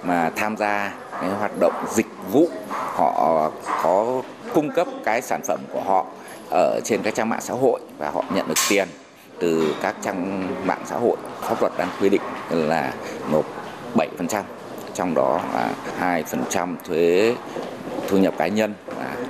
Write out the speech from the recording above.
mà tham gia cái hoạt động dịch vụ, họ có cung cấp cái sản phẩm của họ ở trên các trang mạng xã hội và họ nhận được tiền từ các trang mạng xã hội. Pháp luật đang quy định là nộp 7%, trong đó là 2% thuế thu nhập cá nhân và